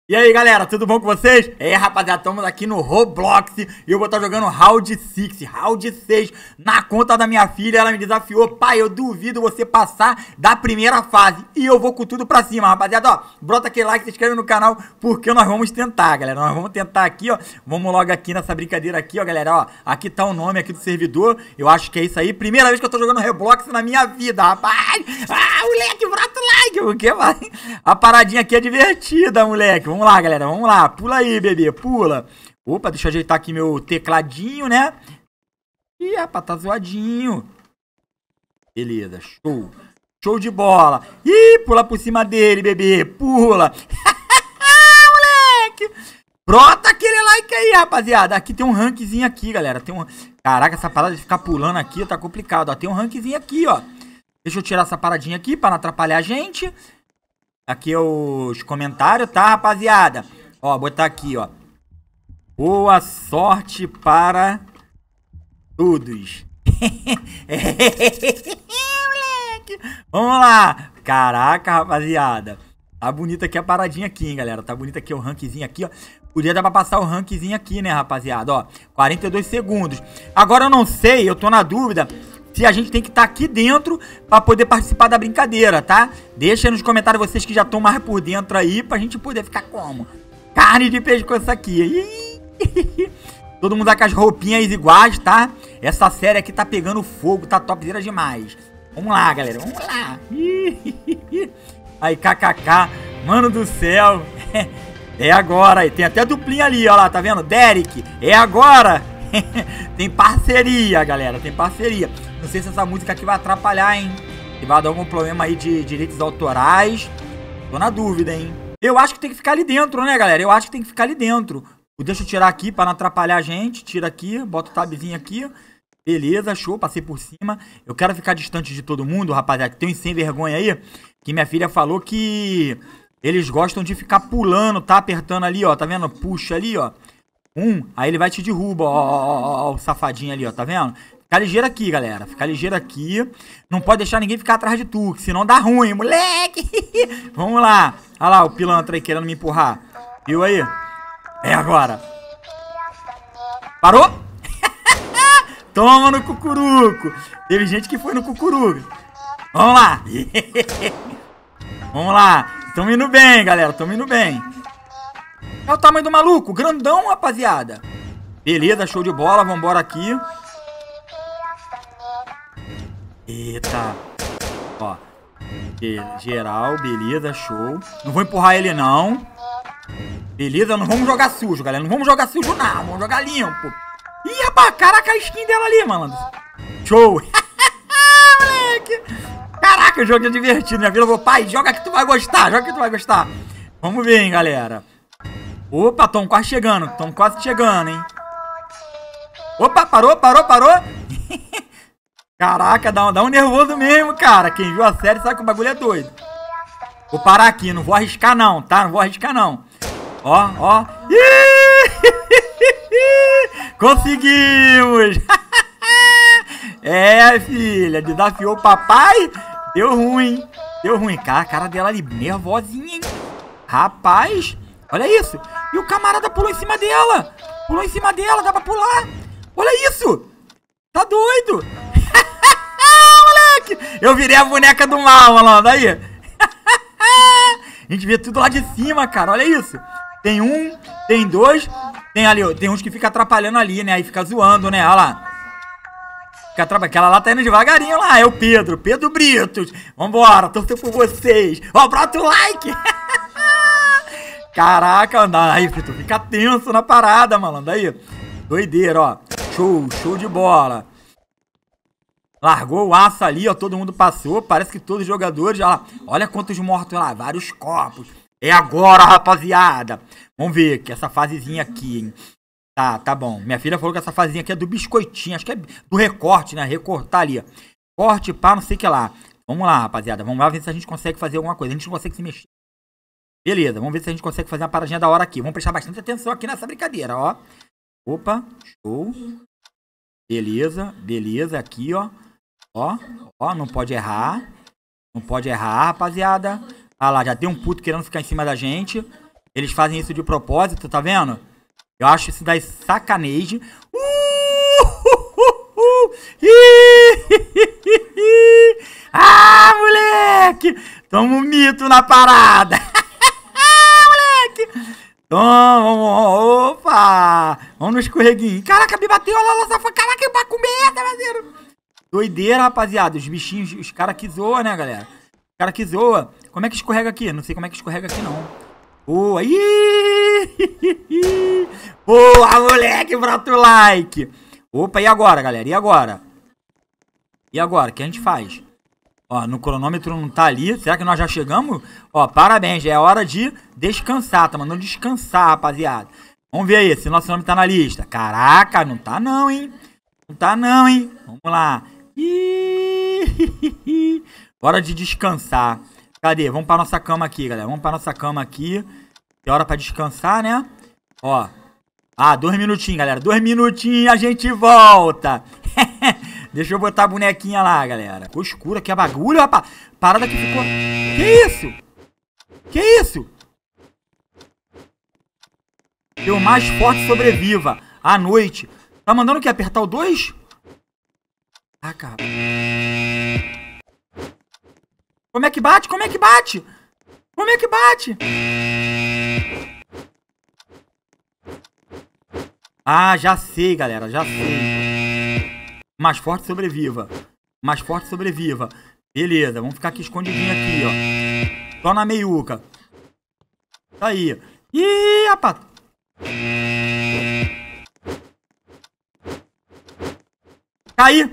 E aí galera, tudo bom com vocês? Rapaziada, estamos aqui no Roblox e eu vou estar jogando Round 6, Round 6 na conta da minha filha. Ela me desafiou: pai, eu duvido você passar da primeira fase. E eu vou com tudo pra cima, rapaziada. Ó, brota aquele like, se inscreve no canal, porque nós vamos tentar, galera. Nós vamos tentar aqui, ó. Vamos logo aqui nessa brincadeira aqui, ó, galera. Ó, aqui tá o nome aqui do servidor. Eu acho que é isso aí. Primeira vez que eu tô jogando Roblox na minha vida, rapaz. Ah, moleque, brota o like, porque vai. A paradinha aqui é divertida, moleque. Vamos lá, galera, vamos lá. Pula aí, bebê, pula. Opa, deixa eu ajeitar aqui meu tecladinho, né? Ih, rapaz, tá zoadinho. Beleza, show. Show de bola. Ih, pula por cima dele, bebê, pula. Moleque. Brota aquele like aí, rapaziada. Aqui tem um rankzinho aqui, galera. Tem um... Caraca, essa parada de ficar pulando aqui tá complicado, ó. Tem um rankzinho aqui, ó. Deixa eu tirar essa paradinha aqui pra não atrapalhar a gente. Aqui é os comentários, tá, rapaziada? Ó, botar aqui, ó. Boa sorte para todos. Moleque. Vamos lá. Caraca, rapaziada. Tá bonita aqui a paradinha aqui, hein, galera. Tá bonita aqui o rankzinho aqui, ó. Podia dar pra passar o rankzinho aqui, né, rapaziada? Ó, 42 segundos. Agora eu não sei, eu tô na dúvida se a gente tem que estar aqui dentro pra poder participar da brincadeira, tá? Deixa aí nos comentários vocês que já estão mais por dentro aí, pra gente poder ficar como? Carne de pescoço aqui. Todo mundo com as roupinhas iguais, tá? Essa série aqui tá pegando fogo, tá topzera demais. Vamos lá, galera, vamos lá. Aí, kkk, mano do céu. É agora, tem até duplinha ali, ó lá, tá vendo? Derek, é agora. Tem parceria, galera, tem parceria. Não sei se essa música aqui vai atrapalhar, hein? Se vai dar algum problema aí de direitos autorais. Tô na dúvida, hein? Eu acho que tem que ficar ali dentro, né, galera? Eu acho que tem que ficar ali dentro. Deixa eu tirar aqui pra não atrapalhar a gente. Tira aqui, bota o tabzinho aqui. Beleza, show, passei por cima. Eu quero ficar distante de todo mundo, rapaziada. Tem uns sem vergonha aí, que minha filha falou que eles gostam de ficar pulando, tá? Apertando ali, ó, tá vendo? Puxa ali, ó. Aí ele vai te derruba, ó, o safadinho ali, ó, tá vendo? Fica ligeiro aqui, galera, fica ligeiro aqui. Não pode deixar ninguém ficar atrás de tu, que senão dá ruim, moleque. Vamos lá. Olha lá o pilantra aí querendo me empurrar. Viu aí? É agora. Parou? Toma no cucuruco. Teve gente que foi no cucuruco. Vamos lá. Vamos lá. Tamo indo bem, galera, tamo indo bem. É o tamanho do maluco, grandão, rapaziada. Beleza, show de bola, vambora aqui. Eita. Ó. Geral, beleza, show. Não vou empurrar ele, não. Beleza, não vamos jogar sujo, galera. Não vamos jogar sujo, não. Vamos jogar limpo. Ih, rapaz, caraca, a skin dela ali, mano. Show. Moleque. Caraca, o jogo é divertido. Minha filha falou: pai, joga que tu vai gostar, joga que tu vai gostar. Vamos ver, hein, galera. Opa, tamo quase chegando, hein. Opa, parou. Caraca, dá um nervoso mesmo, cara. Quem viu a série sabe que o bagulho é doido. Vou parar aqui, não vou arriscar não, tá? Não vou arriscar não. Ó. Conseguimos. É, filha, desafiou o papai. Deu ruim. Cara, a cara dela ali, nervosinha, hein. Rapaz, olha isso. E o camarada pulou em cima dela. Dá pra pular. Olha isso. Tá doido. Moleque. Eu virei a boneca do mal, malandro. Aí. A gente vê tudo lá de cima, cara. Olha isso. Tem um, tem dois. Tem ali, ó. Tem uns que fica atrapalhando ali, né? Aí fica zoando, né? Olha lá. Fica atrapalhando. Aquela lá tá indo devagarinho lá. É o Pedro Britos. Vambora, torcer por vocês. Ó, brota o like. Caraca, anda aí, tu fica tenso na parada, malandro. Aí, doideira, ó. Show de bola. Largou o aço ali, ó. Todo mundo passou. Parece que todos os jogadores, ó. Olha quantos mortos lá, vários corpos. É agora, rapaziada. Vamos ver que essa fasezinha aqui, hein. Tá bom. Minha filha falou que essa fasezinha aqui é do biscoitinho. Acho que é do recorte, né? Recortar ali, ó. Corte pra não sei o que lá. Vamos lá, rapaziada. Vamos lá ver se a gente consegue fazer alguma coisa. A gente não consegue se mexer. Beleza, vamos ver se a gente consegue fazer uma paradinha da hora aqui. Vamos prestar bastante atenção aqui nessa brincadeira, ó. Opa, show. Beleza, aqui, ó. Ó, não pode errar. Não pode errar, rapaziada. Ah lá, já tem um puto querendo ficar em cima da gente. Eles fazem isso de propósito, tá vendo? Eu acho isso daí sacanagem. Ah, moleque! Toma um mito na parada. Moleque! Toma, opa! Vamos no escorreguinho. Caraca, me bateu, olha lá, caraca, eu vou comer, parceiro. Doideira, rapaziada. Os bichinhos, os caras que zoam, né, galera? Os caras que zoam. Como é que escorrega aqui? Não sei como é que escorrega aqui, não. Boa! Boa, moleque, brota o like. Opa, e agora, galera? E agora? E agora? O que a gente faz? Ó, no cronômetro não tá ali. Será que nós já chegamos? Ó, parabéns. Já é hora de descansar. Tá mandando descansar, rapaziada. Vamos ver aí se nosso nome tá na lista. Caraca, não tá não, hein? Não tá não, hein? Vamos lá. Hora de descansar. Cadê? Vamos pra nossa cama aqui, galera. Vamos pra nossa cama aqui. Tem hora pra descansar, né? Ó. Ah, 2 minutinhos, galera. 2 minutinhos a gente volta. Deixa eu botar a bonequinha lá, galera. Ficou escuro aqui a bagulho, rapaz. Parada que ficou... Que isso? Que isso? Que o mais forte sobreviva à noite. Tá mandando o quê? Apertar o 2? Ah, cara. Como é que bate? Como é que bate? Como é que bate? Ah, já sei, galera. Já sei. Mais forte sobreviva. Mais forte sobreviva. Beleza, vamos ficar aqui escondidinho aqui, ó. Só na meiuca. Tá aí. Ih, rapaz. Caí.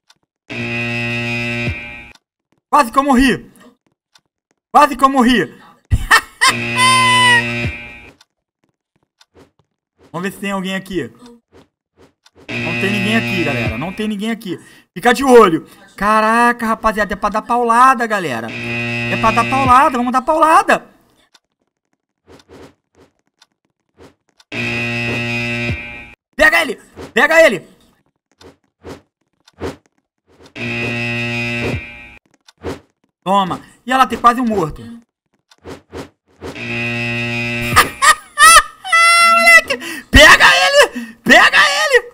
Quase que eu morri. Quase que eu morri. Vamos ver se tem alguém aqui. Não tem ninguém aqui, galera. Não tem ninguém aqui. Fica de olho. Caraca, rapaziada. É pra dar paulada, galera. É pra dar paulada. Vamos dar paulada. Pega ele. Pega ele. Toma. E ela tem quase um morto. Moleque. Pega ele. Pega ele.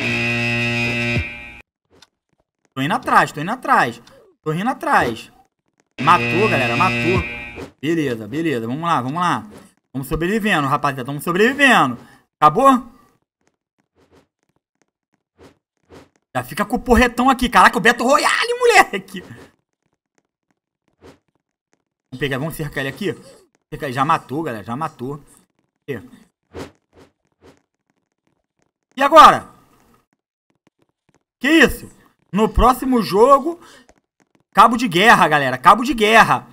Tô indo atrás, tô indo atrás. Tô indo atrás. Matou, galera, matou. Beleza, beleza. Vamos lá, vamos lá. Vamos sobrevivendo, rapaziada. Estamos sobrevivendo. Acabou? Já fica com o porretão aqui. Caraca, o Beto Royale, moleque. Vamos pegar, vamos cercar ele aqui. Já matou, galera, já matou. E agora? Que isso? No próximo jogo, cabo de guerra, galera. Cabo de guerra.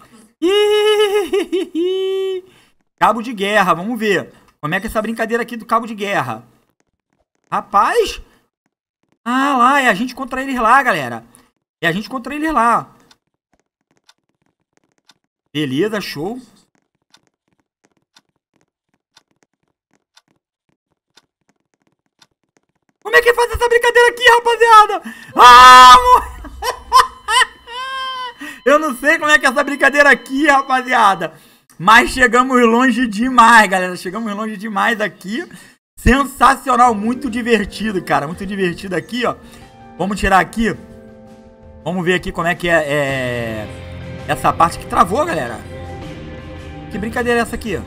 Cabo de guerra, vamos ver. Como é que é essa brincadeira aqui do cabo de guerra? Rapaz. Ah, lá, é a gente contra eles lá, galera. É a gente contra eles lá. Beleza, show. Como é que faz essa brincadeira aqui, rapaziada? Ah, eu não sei como é que é essa brincadeira aqui, rapaziada. Mas chegamos longe demais, galera. Chegamos longe demais aqui. Sensacional, muito divertido, cara. Muito divertido aqui, ó. Vamos tirar aqui. Vamos ver aqui como é que é essa parte que travou, galera. Que brincadeira é essa aqui?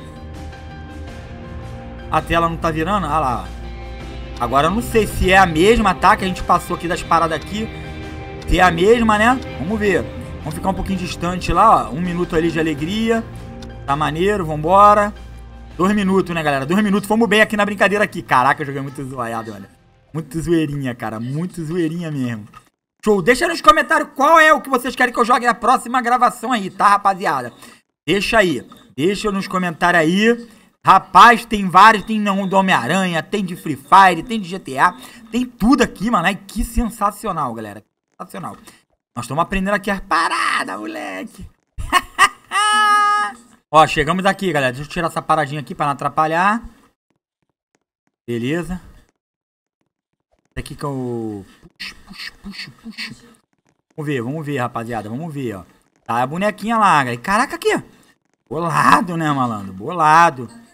A tela não tá virando? Ah lá. Agora eu não sei se é a mesma, tá? Que a gente passou aqui das paradas aqui. Se é a mesma, né? Vamos ver. Vamos ficar um pouquinho distante lá, ó. 1 minuto ali de alegria. Tá maneiro, vambora. 2 minutos, né, galera? 2 minutos. Fomos bem aqui na brincadeira aqui. Caraca, eu joguei muito zoaiado, olha. Muito zoeirinha, cara. Muito zoeirinha mesmo. Show. Deixa nos comentários qual é o que vocês querem que eu jogue na próxima gravação aí, tá, rapaziada? Deixa aí. Deixa nos comentários aí. Rapaz, tem vários, tem do Homem-Aranha, tem de Free Fire, tem de GTA, tem tudo aqui, mano. Ai, que sensacional, galera. Sensacional. Nós estamos aprendendo aqui as paradas, moleque. Ó, chegamos aqui, galera. Deixa eu tirar essa paradinha aqui pra não atrapalhar. Beleza. Esse aqui que é o... Puxa. Vamos ver, rapaziada. Vamos ver, ó. Tá a bonequinha lá, galera. Caraca, aqui. Bolado, né, malandro? Bolado.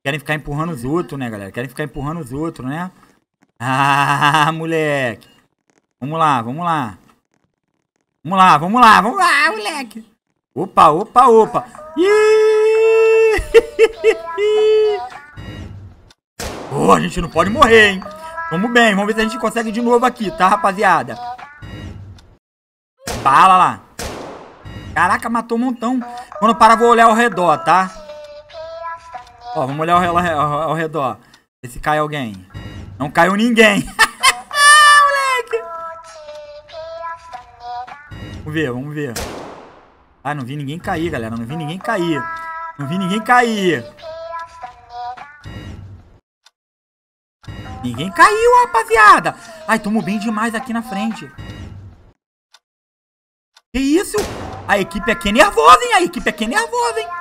Querem ficar empurrando os outros, né, galera? Querem ficar empurrando os outros, né? Ah, moleque. Vamos lá, vamos lá. Vamos lá, vamos lá, vamos lá, moleque. Opa, opa, opa. Oh, a gente não pode morrer, hein? Vamos bem, vamos ver se a gente consegue de novo aqui, tá, rapaziada? Bala lá. Caraca, matou um montão. Quando parar, vou olhar ao redor, tá? Ó, vamos olhar ao redor. Ver se cai alguém. Não caiu ninguém. Moleque. Vamos ver, vamos ver. Ah, não vi ninguém cair, galera. Não vi ninguém cair. Não vi ninguém cair. Ninguém caiu, rapaziada. Ai, tomo bem demais aqui na frente. Que isso? A equipe aqui é nervosa, hein? A equipe aqui é nervosa, hein?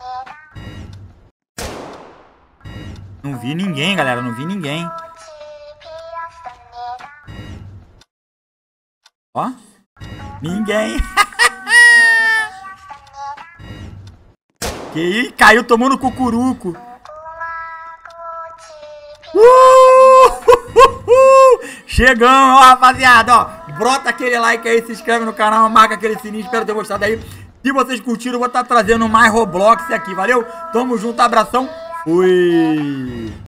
Não vi ninguém, galera. Não vi ninguém. Ó. Ninguém. Que caiu tomando cucuruco. Chegamos, ó, rapaziada, ó. Brota aquele like aí, se inscreve no canal, marca aquele sininho, espero ter gostado aí. Se vocês curtiram, eu vou estar trazendo mais Roblox aqui, valeu? Tamo junto, abração, fui!